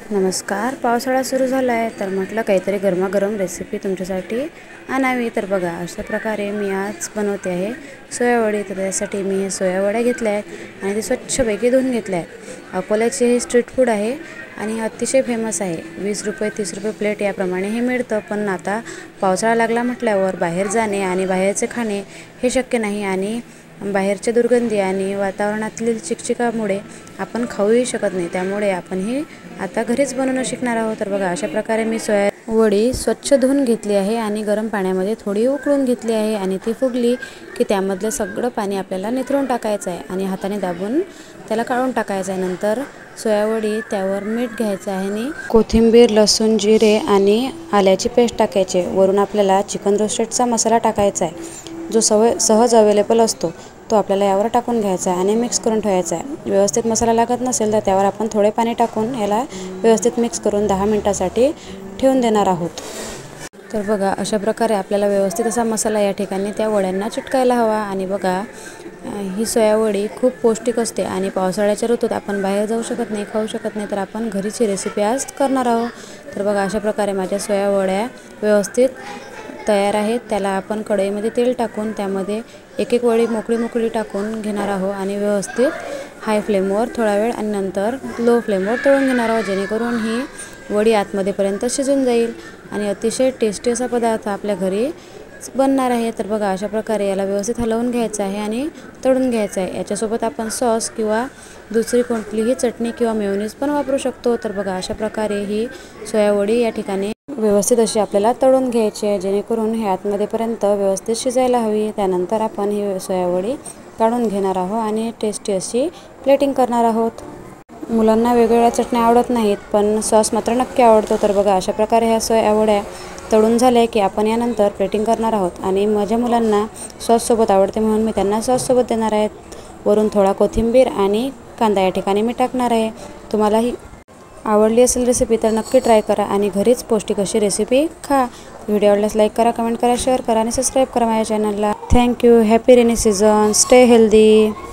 नमस्कार. पावसाळा सुरू झाला आहे तर म्हटलं काहीतरी गरमागरम रेसिपी तुमच्यासाठी आणावी. तर बघा अशा प्रकारे मी आज बनवते आहे सोयावडी. तर त्यासाठी मी हे सोयावड्या घेतल्या आहेत आणि ते स्वच्छपैकी धुवून घेतल्या आहेत. अकोल्याचे हे स्ट्रीट फूड आहे आणि अतिशय फेमस आहे. 20 रुपये 30 रुपये प्लेट याप्रमाणे हे मिळतं. पण आता पावसाळा लागला म्हटल्यावर बाहेर जाणे आणि बाहेरचे खाणे हे शक्य नाही आणि बाहेरच्या दुर्गंधी आणि वातावरणातील चिकचिकामुळे आपण खाऊही शकत नाही. त्यामुळे आपण हे आता घरीच बनवणं शिकणार आहोत. तर बघा अशा प्रकारे मी सोयावडी स्वच्छ धुवून घेतली आहे आणि गरम पाण्यामध्ये थोडी उकळून घेतली आहे आणि ती फुगली की त्यामधलं सगळं पाणी आपल्याला निथळून टाकायचं आहे आणि हाताने दाबून त्याला काढून टाकायचं आहे. नंतर सोयावडी त्यावर मीठ घ्यायचं आहे आणि कोथिंबीर, लसूण, जिरे आणि आल्याची पेस्ट टाकायची. वरून आपल्याला चिकन रोस्टेडचा मसाला टाकायचा आहे जो सहज अवेलेबल असतो. तो आपल्याला यावर टाकून घ्यायचा आहे आणि मिक्स करून ठेवायचा आहे. व्यवस्थित मसाला लागत नसेल तर त्यावर आपण थोडे पाणी टाकून याला व्यवस्थित मिक्स करून 10 मिनिटांसाठी ठेवून देणार आहोत. तर बघा अशा प्रकारे आपल्याला व्यवस्थित असा मसाला या ठिकाणी त्या वड्यांना चिटकायला हवा. आणि बघा ही सोयावडी खूप पौष्टिक असते आणि पावसाळ्याच्या ऋतूत आपण बाहेर जाऊ शकत नाही, खाऊ शकत नाही, तर आपण घरीची रेसिपी आज करणार आहोत. तर बघा अशा प्रकारे माझ्या सोयावड्या व्यवस्थित तयार आहेत. त्याला आपण कढईमध्ये तेल टाकून त्यामध्ये एक एक वडी मोकळी टाकून घेणार आहोत आणि व्यवस्थित हाय फ्लेमवर थोडा वेळ आणि नंतर लो फ्लेमवर तळून घेणार आहोत, जेणेकरून ही वडी आतमध्येपर्यंत शिजून जाईल आणि अतिशय टेस्टी असा पदार्थ आपल्या घरी बनणार आहे. तर बघा अशा प्रकारे याला व्यवस्थित हलवून घ्यायचं आहे आणि तळून घ्यायचं आहे. याच्यासोबत आपण सॉस किंवा दुसरी कोणतीही चटणी किंवा मेयोनीज पण वापरू शकतो. तर बघा अशा प्रकारे ही सोयावडी या ठिकाणी व्यवस्थित अशी आपल्याला तळून घ्यायची आहे, जेणेकरून हे आतमध्येपर्यंत व्यवस्थित शिजायला हवी. त्यानंतर आपण ही सोयावडी काढून घेणार आहोत आणि टेस्टी अशी प्लेटिंग करणार आहोत. मुलांना वेगवेगळ्या चटण्या आवडत नाहीत पण सॉस मात्र नक्की आवडतो. तर बघा अशा प्रकारे ह्या सोयावड्या तळून झाल्या की आपण यानंतर प्लेटिंग करणार आहोत आणि माझ्या मुलांना सॉससोबत आवडते म्हणून मी त्यांना सॉससोबत देणार आहेत. वरून थोडा कोथिंबीर आणि कांदा या ठिकाणी मी टाकणार आहे. तुम्हाला ही आवडली असेल रेसिपी तर नक्की ट्राय करा आणि घरीच पौष्टिक अशी रेसिपी खा. व्हिडिओ आवडल्यास लाईक करा, कमेंट करा, शेअर करा आणि सबस्क्राईब करा माझ्या चॅनलला. Thank you. Happy rainy season. Stay healthy.